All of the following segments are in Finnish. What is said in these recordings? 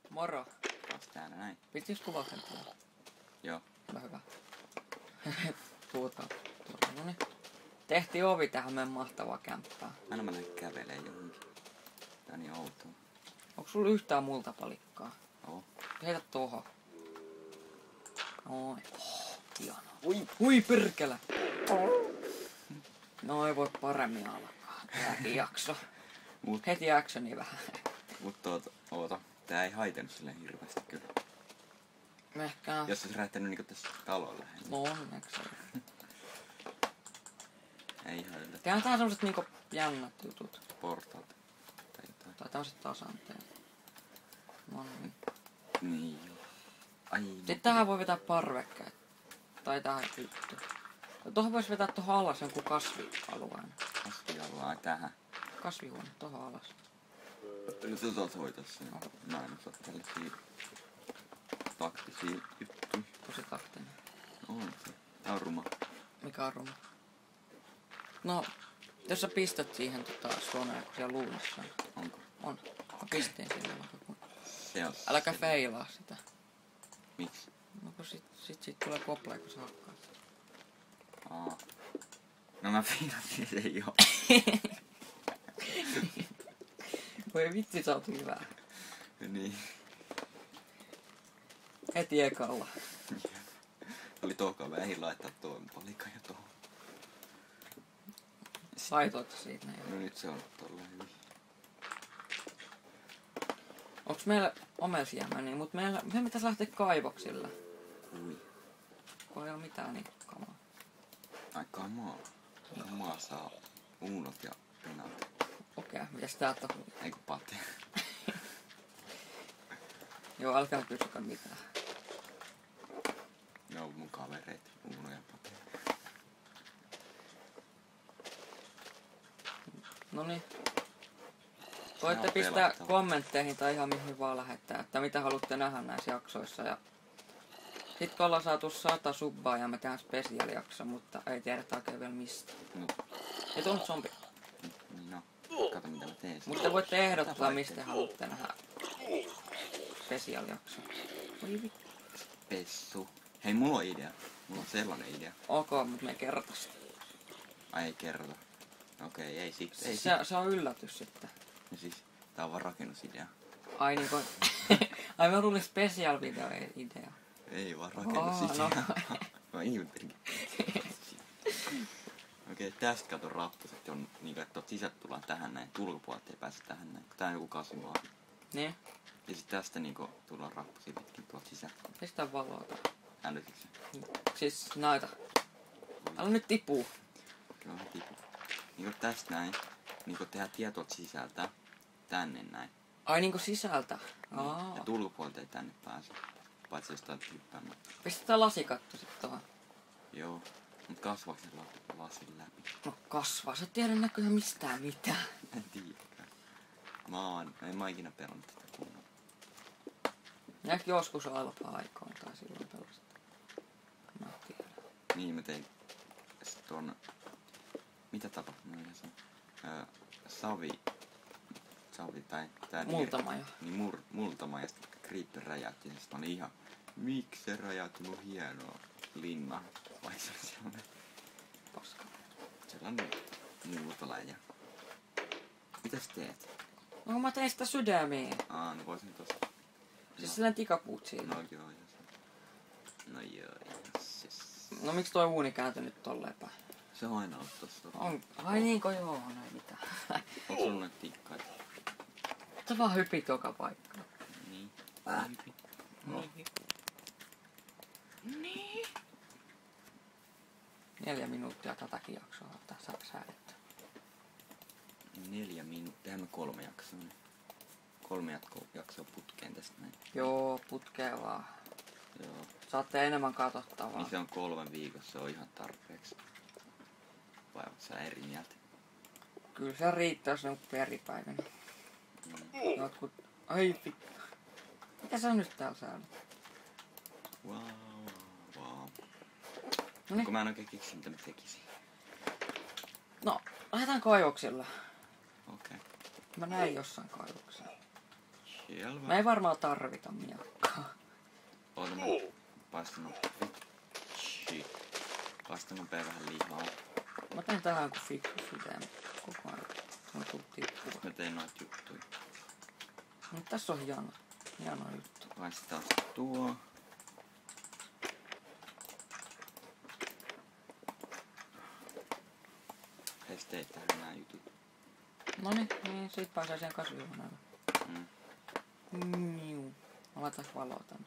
Moro. Taas täällä näin. Pistiks kuvauksen tuolla? Joo. Hyvä. Puhutaan tuolla. Noniin. Tehtiin ovi tähän meidän mahtavaa kämppää. Aina mä lähden kävelee johonkin. Tää on niin outoa. Onko sulla yhtään multapalikkaa? Oo. Heitä tohon. Noin. Hienoa. Ui perkele! No ei voi paremmin alkaa. Tääkin jakso. Heti actioni vähän. Mut oota. Tää ei haitannut silleen hirveästi kyllä. Ehkä... Jos olisi räjähtänyt niinku tässä talon lähellä. No onneksi ei. Ei haitannut. Tehdään tää semmoset niinku jännät jutut. Portaat. Tai jotain. Tai tämmöset tasanteet. No niin. Niin joo. Ai. Sitten tähän voi vetää parvekkeet. Tai tähän pytty. Tuohon vois vetää tohon alas jonkun kasvialueen. Kasvialaa tähän. Kasvihuone tohon alas. Nyt sä saat hoitaa sen. Mä en osaa tällaisia taktisia juttuja. Tosi taktinen. On se. Tää on ruma. Mikä on ruma? No, jos sä pistät siihen suomea, kun siellä luunassa on. Onko? On. Mä pistin sille vaikka. Se on. Äläkä feilaa sitä. Miksi? No kun sit tulee koplee, kun sä hakkaat. Aa. No mä fiilasin sen jo. Voi vitsi, sä oot hyvää. Niin. Heti ekalla. Oli tohkaan vähin laittaa tuon palikan ja tohon. Laitoit siitä näin. No nyt se on tolleen hyvin. Onks meillä omelsijäämä mut meidän pitäis lähteä kaivoksille. Ui. Kun ei oo mitään niin kamaa. Ai kamaa. Kamaa saa uunot ja penat. Okei, mitäs täältä on? Eiku pate. Joo, älkää kysykö mitään. Ne on mun kavereit. Uuno ja pate. Noniin. Voitte on pistää pelattava. kommentteihin tai ihan mihin vaan lähettää, että mitä haluatte nähdä näissä jaksoissa. Ja sit kun ollaan saatu 100 subbaa ja me tehdään spesiaalijakso, mutta ei tiedetä oikein vielä mistä. No. Ei tullut zombi. Niin no. Kato mitä mä teen. Mutta te voitte ehdottaa, mistä te haluatte nähdä spesiaalijakso. Oi vittu. Pessu. Hei, mulla on idea. Mulla on sellainen idea. Ok, mutta me kerrota sitä. Ai ei kerrota. Okei, ei sit. Ei sit. Se on yllätys sitten. No siis, tää on vaan rakennusidea. Ai niinku... Ai mä tuli special video idea. Ei vaan rakennusidea. No. Mä ihmettelin. Okei, tästä kato rappuset on niinku, että sisältä tullaan tähän näin. Ulkopuolelta ei pääse tähän näin. Tää on joku kasvimaa. Niin? Ja sit tästä niinku tullaan rappusia pitkin tuolta sisältä. Pistä valoa. Älytitkö se? Siis näitä. Älä nyt tipuu. Kyllä mä tipun. Niinku tästä näin. Niinku tehdä tie tuolta sisältä. Tänne näin. Ai niinku sisältä? Niin. Ja ulkopuolelta ei tänne pääse. Paitsi jos täältä hyppäämään. Pistetään lasikatto sit tohon. Joo. Mut kasvaako se lasin läpi? No kasvaa, sä et tiedä näköjään mistään mitään. En tiedäkään. En mä ikinä pelannut tätä kunnolla. Ehkä joskus alfa-aikoin tai silloin pelasin. Mä en tiedä. Niin mä tein ton... Mitä tapahtui noin se? Savi tai tää... Multamaja. Niin multamaja, sit Creeper räjäytti ja sit mä olin ihan... Miksi se räjäytti mun hienoa linna? Vai se oli sellainen... Paska. Sellainen muutolaja. Mitäs teet? No kun mä tein sitä sydämiä. No voisin tossa... Siis sellainen tikapuut siinä. No joo, no joo, siis... No miksi toi uuni kääntyi nyt tolleen päin? Se on aina ollut tossa. On. Ai niinkö joo, no ei mitään. Onko sulla noita tikkaita? Sä vaan hypit joka paikkaan. Niin. Niin. 4 minuuttia tätäkin jaksoa on tässä säädetty. 4 minuuttia. Tehdään me 3 jaksoa. 3 jaksoa putkeen tästä näin. Joo, putkee vaan. Joo. Saatte enemmän katsottavaa. Niin se on 3 viikossa, se on ihan tarpeeksi. Vai oot sä eri mieltä? Kyllä se riittää, jos ne on peripäivänä. Jotkut... Ai vittu. Mitä sä nyt täällä säädät? Wow. Noniin. Kun mä en oikein keksi mitä mä tekisin. No, lähdetään kaivoksilla. Okei. Mä näin jossain kaivoksella. Selvä. Me ei varmaan tarvita miakkaa. Oota mä paistan Paistan nopea vähän lihaa. Mä teen tähän kun fiksu sydän koko ajan. Se on tullut tippua. Mä tein noita juttuja. Mut tässä on hieno juttu. Paistaa tuo. Hei teit tähän nää jutut. Noniin, niin siitä pääsee siihen kasvihuoneelle. Mm. Mä laitan valoa tänne.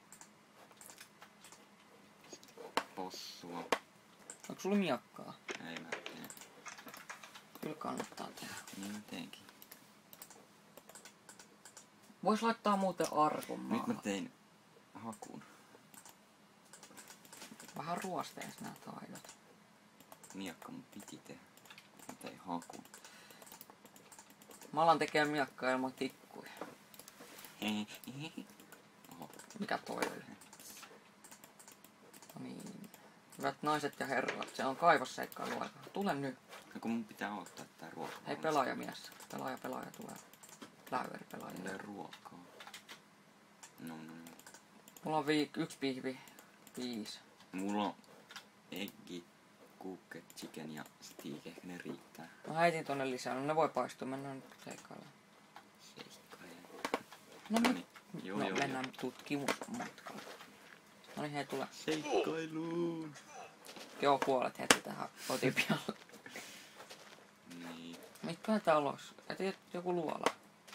Possua. Onko sulla miakkaa? Ei mä teen. Kyllä kannattaa tehdä. Niin mä teenkin. Vois laittaa muuten arkun Nyt mä maahan. tein hakun. Vähän ruosteis nää taidot. Miakka mun piti tehdä. Mä tein hakun. Mä alan tekee miakkaa ilman tikkuja. Oho. Mikä toi oli? No niin. Hyvät naiset ja herrat, se on kaivosseikkailuaika. Tule nyt. No kun mun pitää ottaa tää ruoka. Hei pelaajamies. Pelaaja tulee. Pläyveri pelaaja. Tulee ruokaa. No. Mulla on yksi pihvi. 5. Mulla on eggi, cooked chicken ja steak. Ehkä ne riittää. Mä heitin tonne lisää. No ne voi paistua. Mennään nyt seikkailemaan. Seikkailen. No No niin. niin. Joo, No joo, mennään tutkimusmatkalle. No niin hei tule. Seikkailuun. Joo puolet heti tähän kotipialle. Niin. Mitkä täällä olisi? Et joku luola.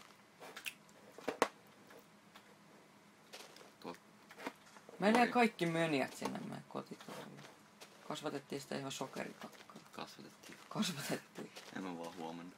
Meillä jäi kaikki mönjät sinne meidän kotitalolle. Kasvatettiin sitä ihan sokerikakkaa. Kasvatettiin. En mä vaan huomannut.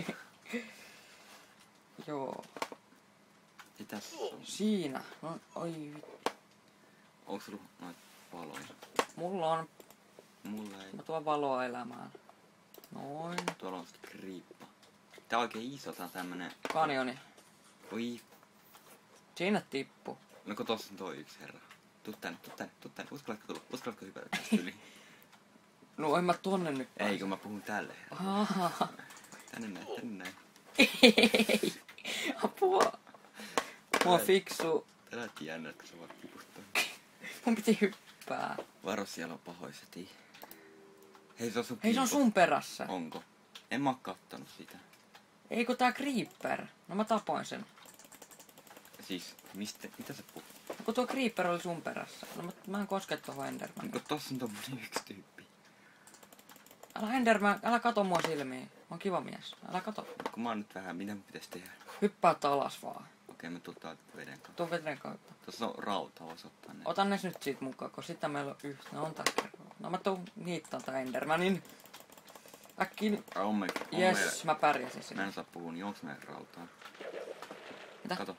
Joo. Ei tässä on. Siinä. No oi vittu. Onks sulla noita valoja? Mulla on. Mulla ei. Mä tuon valoa elämään. Noin. Tuolla on sitä kriippa. Tää on oikein iso, tää on tämmönen... Kanioni. Oi. Siinä tippu. No kun tossa on toi yksi herra. Tuu tänne. Uskallatko hypätä tästä yli? No en mä tonne nyt pääse. Ei, kun mä puhun tälle herralle. Ahaa. Tänne näin. Ei. Apua. Mua fiksu. Tää näytti jännä, kun sä voit tiputtaa. Mun piti hyppää. Varo, siellä on pahoiseti. Hei, se on sun Hei se on kiitos. sun perässä. Onko? En mä oo kattonut sitä. Eikö tää Creeper? No mä tapoin sen. Siis, mitä sä puhut? No, kun tuo Creeper oli sun perässä. No mä en koske tohon Endermaniin. Onko tossa on tommonen yksi tyyppi? Älä Enderman, älä kato mua silmiin. Mä oon kiva mies. Älä kato. Kun mä oon nyt vähän, mitä mun pitäis tehdä? Hyppää alas vaan. Okei, mä tuun täältä veden kautta. Tuo veden kautta. Tossa on rauta, vois ottaa ne. Otan ne nyt siitä mukaan, kun sitten meillä on yhtä. No on tää kerralla. No mä tuun niittaan tää Endermanin. Äkkiin. Jes, mä pärjäsin Mä sinne. en saa puhua, niin onks meidän rautaa? Mitä? Kato.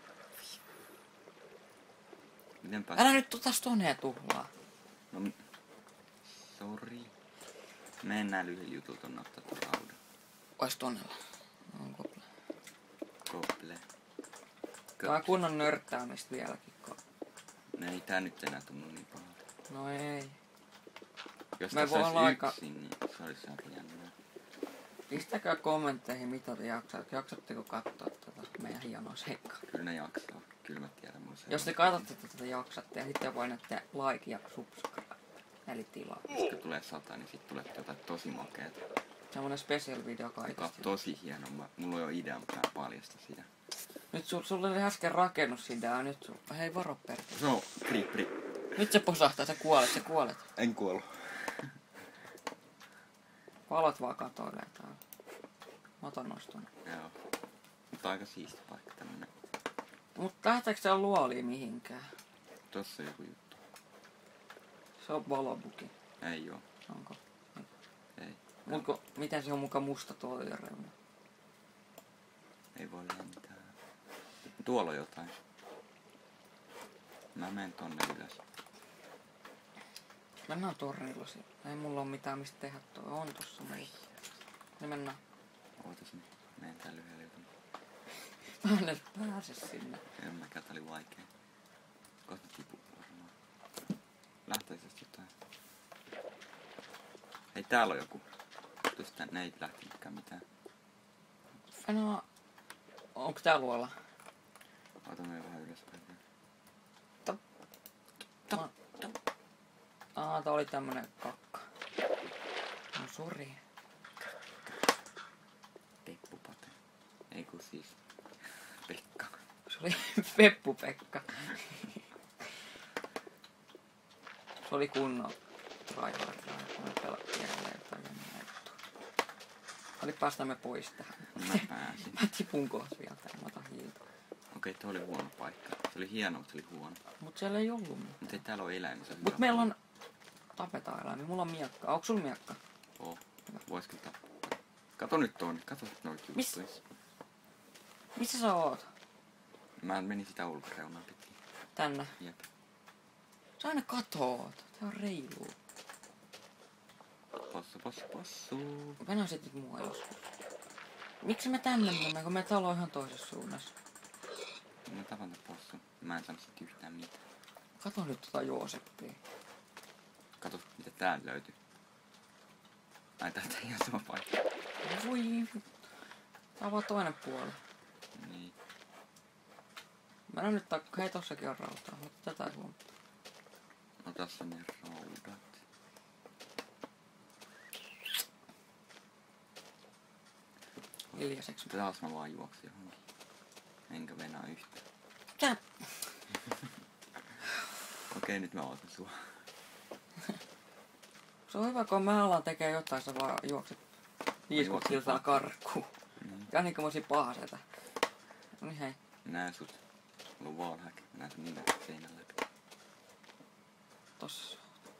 Miten pääs? Älä nyt taas tonne tuhlaa. No, sori. Mennään yhden jutun tonne ottaa tuon raudan. Ois tonnella. Onko? Kople. Tää on kunnon nörttäämistä vieläkin. No ei tää nyt enää tunnu niin pahalta. No ei. Jos Me tässä voi olisi olla aika- yksin, niin se olisi aika jännää. Pistäkää kommentteihin mitä te jaksatte. Jaksatteko katsoa tätä meidän hienoa seikkaa. Kyllä ne jaksaa. Kyllä mä tiedän mun Jos te katsotte tätä jaksatte ja sitten voitte like ja subscribe. Eli tilaa. Jos tulee 100, niin sit tulee jotain tosi makeeta. Semmonen special video Joka on kaikista. tosi hieno. Mulla on jo idea, mutta mä en paljasta sitä. Nyt sulla oli äsken rakennusidea, nyt hei varo Pertti. Se on Creeperi. Nyt se posahtaa, sä kuolet. En kuollu. Valot vaan katoilee täällä. Mä otan nostun. Joo. Mutta aika siisti paikka tämmönen. Mut lähteekö se luoliin mihinkään? Tossa on joku juttu. Se on valobuki. Ei oo. Onko? Ei. Miten se on muka musta tuo reuna? Ei voi lentää. Tuolla on jotain. Mä menen tonne ylös. Mennään tornilla siellä. Ei mulla oo mitään mistä tehdä tuo. On tossa mulla. Niin mennään. Ootas nyt. Menen täällä yhdellä jutun. Mä en edes pääse sinne. En mäkään, tää oli vaikee. Kohta tipu varmaan. Lähteekö tästä jotain? Hei, täällä on joku. Tuosta ne ei lähtenytkään mitään. No, onko tää luola? Otamme vähän ylöspäin. Tää oli tämmönen kakka. No sori. Peppupate. Ei kun siis Pekka. Se oli Peppu-Pekka. Se oli kunnon tryhard, kun me pelattiin jälleen jotain jännää juttua. Oli päästämme pois tähän. Mä pääsin. Mä tipun kohta vielä tän, mä otan hiiltä. Okei, toi oli huono paikka. Se oli hieno, mutta se oli huono. Mut siellä ei ollut mitään. Mutta ei täällä ole eläimiä, se on Mut hyvä meillä paikka. on tapetaan eläimiä. Mulla on miekka. Onko sulla miekka? Oo. Voisiko tappaa? Kato nyt tuonne. Kato noita Miss? juttuja. Missä sä oot? Mä menin sitä ulkoreunaa pitkin. Tänne. Jep. Sä aina katoot. Tää on reilu. Possu. Mennään sit nyt mua joskus. Miksi me tänne mennään, kun me talo on ihan toisessa suunnassa? Mä tapan tän possun. Mä en saanut sit yhtään mitään. Kato nyt tota Joosepia. Kato, mitä täällä löytyy. Ai, täältä ei ole sama paikka. Voi. Tää on vaan toinen puoli. Niin. Mä näen nyt hei tossakin on rautaa, mutta tätä ei huomata. No tässä on ne raudat. Hiljaiseksi. Taas mä vaan juoksin johonkin. Enkä venaa yhtään. Tää. Okei, nyt mä ootan sua. Se on hyvä, kun mä alan tekee jotain, sä vaan juokset 50 kilsaa karkuun. Niin. Ja niin kuin mä olisin pahasetä. No niin hei. Näen sut. Mulla on wallhack. Näen sun nimen seinän läpi. Tossa.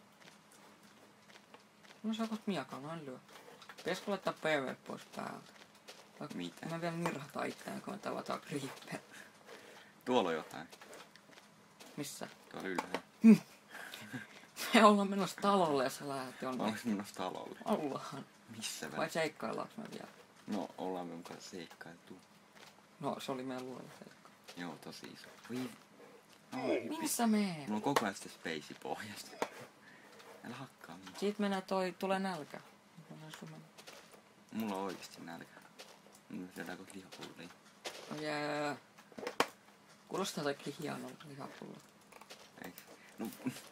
No sä oot miakaan, noin lyö. Pitäisikö laittaa PV pois päältä? Mitä? Mä vielä nirhata itseään, kun me tavataan Creeper. Tuolla on jotain. Missä? Tuolla ylhäällä. Me ollaan menossa talolle ja sä lähdet jonnekin. Onks menossa talolle? Ollaan. Missä Vai välissä? seikkaillaanko me vielä? No, ollaan me mukaan seikkailtu. No, se oli meidän luola seikka. Joo, tosi iso. Oi. Missä menee? Mulla on koko ajan sitä spacey pohjasta. Älä hakkaa mua. Siitä menee tulee nälkä. Mulla on oikeesti nälkä. Mulla syödään kohta lihapullia. Jää. Kuulostaa jotenkin hienolta lihapulla. Eiks? No.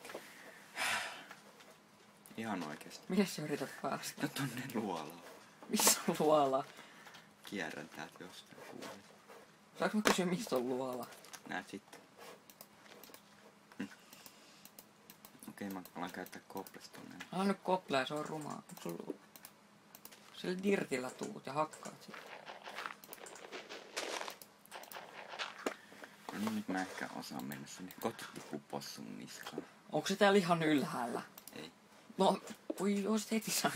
Ihan oikeesti. Mihin sä yrität päästä? No tonne luolaan. Missä on luola? Kierrän täältä jostain kuulee. Saanko mä kysyä, missä on luola? Näet sitten. Okei, mä alan käyttää kopplestoneja. Älä nyt koplea, se on rumaa. Onko sulla... Sillä dirtillä tuut ja hakkaat sitä. No niin, nyt mä ehkä osaan mennä sinne kotipupossun niskaan. Onko se täällä ihan ylhäällä? Ei. No, voi oisit heti sanoa.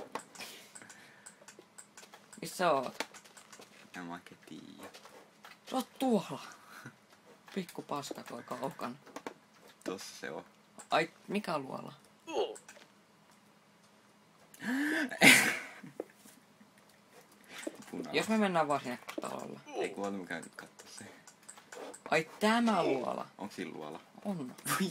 Missä sä oot? En mä oikein tiiä. Sä oot tuolla. Pikku paska toi kaukan. Tossa se on. Ai, mikä luola? Punainen. Jos me mennään vaan sinne talolle. Ei kun olemme käynyt kattoo se. Ai, tämä luola. Onks sillä luola? On. Voi.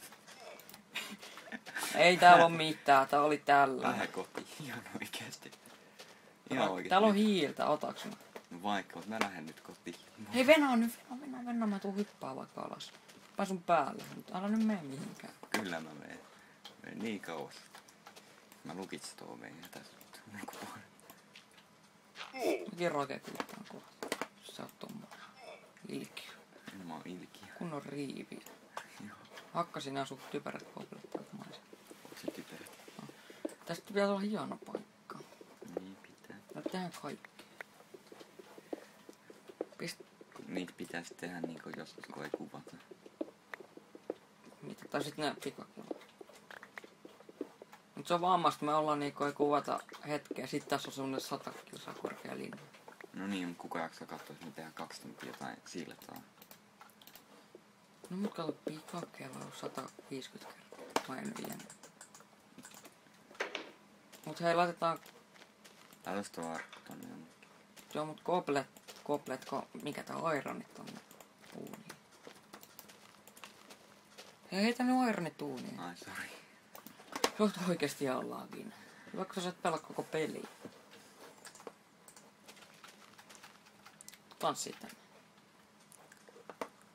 Ei täällä oo mitään, tää oli tällä. Lähde kotiin. Ihan oikeesti. Ihan oikeesti. Täällä on hiiltä, otaks mä? No vaikka, mut mä lähden nyt kotiin. Hei Venä nyt, Venä, mä tuun hyppää vaikka alas. Mä sun päälle, mutta älä nyt mene mihinkään. Kyllä mä menen. Menen niin kauas. Mä lukitsin tuo oveen ja tässä on ulkopuolella. Mäkin rakekuittaan kohta. Sä oot tommonen. Ilkiö. En mä oon ilkiä. Kunnon riivi. Joo. Hakkasin nää sun typerät koplet täältä maista. Onko se typerä? Tästä pitää olla hieno paikka. Niin pitää. Mä tehdään kaikki. Niitä pitäisi tehdä niinku joskus kun ei kuvata. Mitä? Tai sit nää pikakuvat. Mut se on vammasta, me ollaan niinku ei kuvata hetkeä. Sit tässä on semmonen 100 kilsaa korkea linja. No niin, mutta kuka jaksaa katsoa, jos me tehdään 2 tuntia jotain siltaa. No mut kato, pikakelaus 150 kertaa. Mä en vielä. Mut hei, laitetaan... Laitas tuo arkku tonne jonnekin. Joo, mut kopletko, mikä tää on ironit tonne uuniin. Hei, heitä nyt ironit uuniin. Ai sori. Sä oot oikeesti ihan lagin. Vaikka sä et pelaa koko peliä. Tanssii tänne.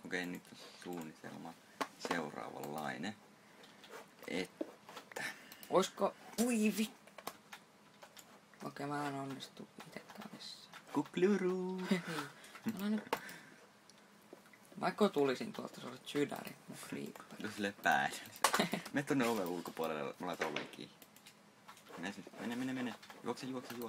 Okei, nyt on suunnitelma seuraavanlainen. Että... Oisko... Ui vi... Okei, mä en onnistu itekään missään. Kukluru! Älä nyt... Vaikka tulisin tuolta, se olisi sydäri, mun creeper. No silleen päällä. Mene tonne oven ulkopuolelle, mä laitan oven kiinni. Mene. Juokse.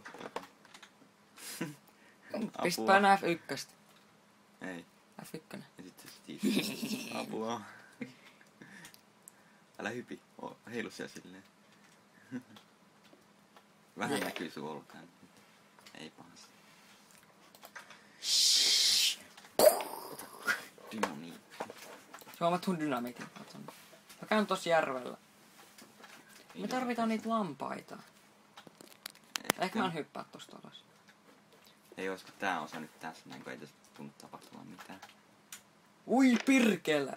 Pistpä nää F1. Ei. F1. Ja sitten Steve. Apua. Älä hypi. Heilu siellä silleen. Vähän näkyy sun olkaan. Ei pahasti. Dynamiitti. Huomaat sun dynamiitin. Mä käyn tossa järvellä. Me tarvitaan niitä lampaita. Ehkä mä en hyppää tosta alas. Ei olisiko tää osa nyt tässä näin, kun ei tässä tunnu tapahtumaan mitään. Ui pirkelä!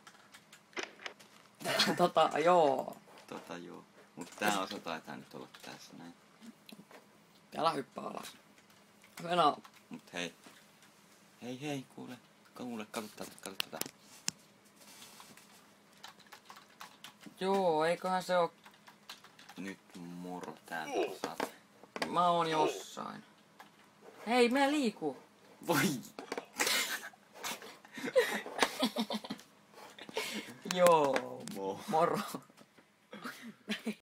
Joo. Joo. Mut tää osa taitaa nyt olla tässä näin. Älä hyppää alas. Venä. Mut hei. Hei, kuule, kato tätä. Joo, eiköhän se oo... Nyt moro täältä saat. Mä oon jossain. Hei, me liiku. Voi! Joo. Mo. Moro.